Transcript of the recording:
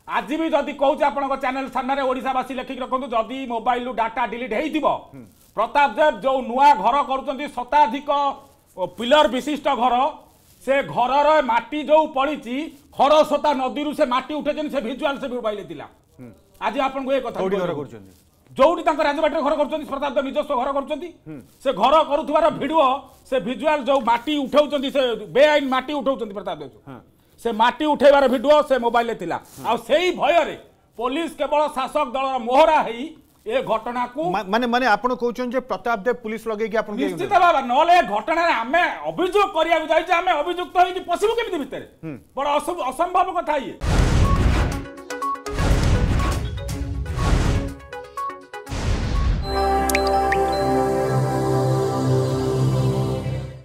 आज भी जदि कहूँ आप चैनल सामने ओडावासी लेखिक रखु जदि मोबाइल डाटा डिलीट हो प्रताप देव जो नुआ घर कर शताधिक पिलर विशिष्ट घर से घर माटी जो पड़ी खरस्रोता नदी से माटी उठे से भिजुआल से मोबाइल थिला आज आपन को ये कथा जोटी राजबाटी घर कर प्रताप देव निजस्व घर कर घर करुवार भिडियो से भिजुआल जो माटी उठाउछंती से बेआईन माटी उठाउछंती प्रताप देव से माटी उठेबार भिडियो से मोबाइल थिला आ सेही भय रे पुलिस केवल शासक दल मोहरा हेई ए घटना को माने माने आपण कहउछन जे प्रताप देव पुलिस लगे कि आपण निश्चित बाबा नले घटना रे हमें अभियोग करिया जाई जे हमें अभियुक्त होई कि पसिबो केमिति भितरे बड़ असंभव कथा ये।